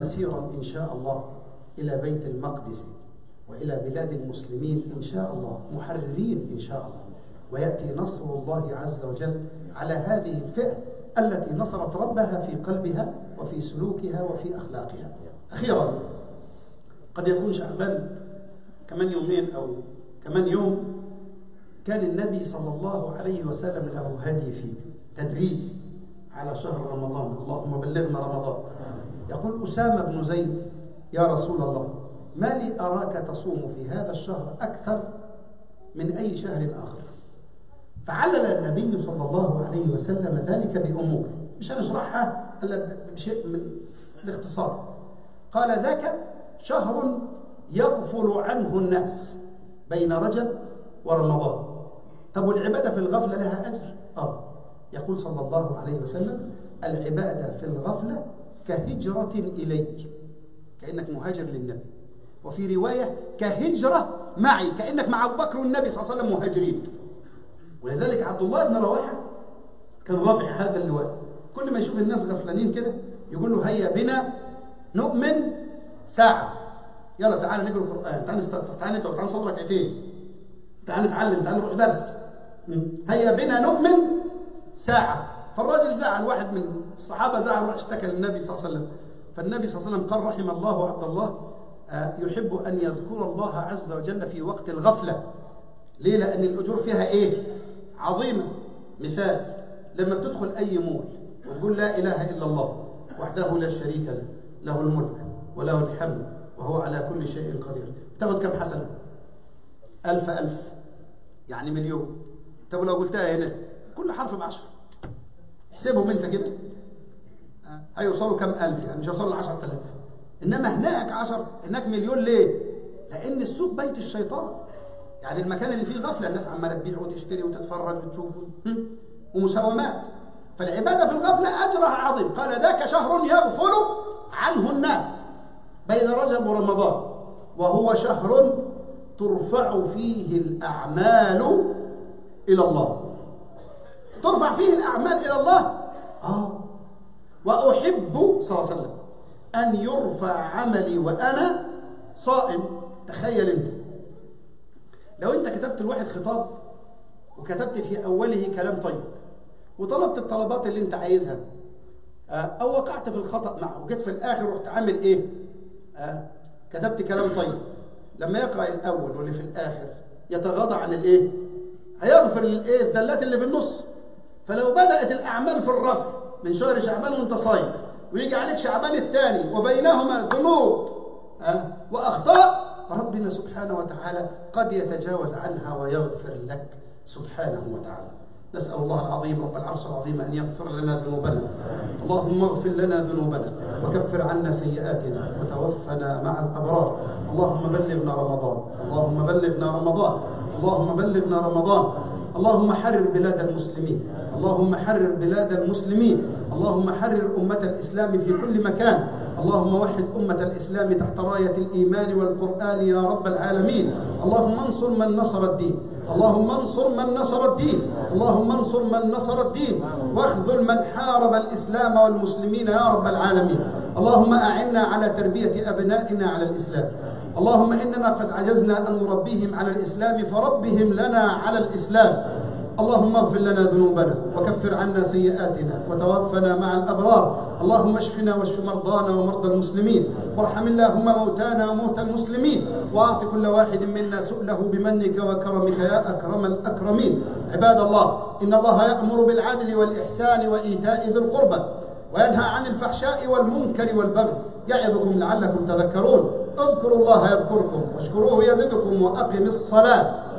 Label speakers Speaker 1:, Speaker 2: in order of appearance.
Speaker 1: مسيرا إن شاء الله إلى بيت المقدس وإلى بلاد المسلمين إن شاء الله محررين إن شاء الله، ويأتي نصر الله عز وجل على هذه الفئة التي نصرت ربها في قلبها وفي سلوكها وفي أخلاقها. أخيرا، قد يكون شعبان كمان يومين أو كمان يوم كان النبي صلى الله عليه وسلم له هدي فيه تدريب على شهر رمضان، اللهم بلغنا رمضان. يقول أسامة بن زيد: يا رسول الله، ما لي أراك تصوم في هذا الشهر أكثر من أي شهر آخر؟ فعلل النبي صلى الله عليه وسلم ذلك بأمور مش هنشرحها إلا بشيء من الاختصار. قال: ذاك شهر يغفل عنه الناس بين رجب ورمضان. طب والعبادة في الغفلة لها أجر؟ يقول صلى الله عليه وسلم: العبادة في الغفلة كهجرة إلي، كأنك مهاجر للنبي. وفي رواية كهجرة معي، كأنك مع أبو بكر والنبي صلى الله عليه وسلم مهاجرين. ولذلك عبد الله بن رواحة كان رافع هذا اللواء، كل ما يشوف الناس غفلانين كده يقول له: هيا بنا نؤمن ساعة، يلا تعالى نقرأ القرآن، تعالى نستغفر، تعالى ندعو، تعالى نصلي ركعتين، تعالى نتعلم، تعالى نروح درس، هيا بنا نؤمن ساعة. فالراجل زعل، واحد من الصحابة زعل وراح اشتكى للنبي صلى الله عليه وسلم. فالنبي صلى الله عليه وسلم قال: رحم الله عبد الله يحب أن يذكر الله عز وجل في وقت الغفلة. ليه؟ لأن الأجور فيها إيه؟ عظيمة. مثال: لما بتدخل أي مول وتقول لا إله إلا الله وحده لا شريك له، له الملك وله الحمد وهو على كل شيء قدير، بتاخد كم حسنة؟ 1000 يعني مليون. طب لو قلتها هنا كل حرف ب10، احسبهم انت كده، هيوصلوا كم ألف؟ يعني مش هيوصلوا ل10,000. إنما هناك 10، هناك مليون. ليه؟ لأن السوق بيت الشيطان، يعني المكان اللي فيه غفلة، الناس عمالة تبيع وتشتري وتتفرج وتشوف ومساومات. فالعبادة في الغفلة أجرها عظيم. قال: ذاك شهر يغفل عنه الناس بين رجب ورمضان، وهو شهر ترفع فيه الأعمال إلى الله. ترفع فيه الأعمال إلى الله. وأحب صلى الله عليه وسلم أن يرفع عملي وأنا صائم. تخيل أنت لو أنت كتبت الواحد خطاب وكتبت في أوله كلام طيب وطلبت الطلبات اللي أنت عايزها، أو وقعت في الخطأ معه وجيت في الآخر رحت عامل إيه؟ كتبت كلام طيب. لما يقرأ الأول واللي في الآخر يتغاضى عن الإيه؟ هيغفر الإيه؟ الذلات اللي في النص. فلو بدأت الأعمال في الرفع من شهر شعبان وانت صايم، ويجي عليك شعبان الثاني وبينهما ذنوب وأخطاء، ربنا سبحانه وتعالى قد يتجاوز عنها ويغفر لك سبحانه وتعالى. نسأل الله العظيم رب العرش العظيم أن يغفر لنا ذنوبنا. اللهم اغفر لنا ذنوبنا وكفر عنا سيئاتنا وتوفنا مع الأبرار. اللهم بلغنا رمضان، اللهم بلغنا رمضان، اللهم بلغنا رمضان. اللهم حرر بلاد المسلمين، اللهم حرر بلاد المسلمين، اللهم حرر أمة الإسلام في كل مكان. اللهم وحد أمة الإسلام تحت راية الإيمان والقرآن يا رب العالمين. اللهم انصر من نصر الدين، اللهم انصر من نصر الدين، اللهم انصر من نصر الدين، واخذل من حارب الإسلام والمسلمين يا رب العالمين. اللهم أعنا على تربية أبنائنا على الإسلام. اللهم إننا قد عجزنا أن نربيهم على الإسلام فربهم لنا على الإسلام. اللهم اغفر لنا ذنوبنا وكفر عنا سيئاتنا وتوفنا مع الأبرار. اللهم اشفنا واشف مرضانا ومرضى المسلمين، وارحم اللهم موتانا وموتى المسلمين، وأعط كل واحد منا سؤله بمنك وكرمك يا أكرم الأكرمين. عباد الله، إن الله يأمر بالعدل والإحسان وإيتاء ذي القربى وينهى عن الفحشاء والمنكر والبغي، يعظكم لعلكم تذكرون. اذكروا الله يذكركم واشكروه يزدكم وأقم الصلاة.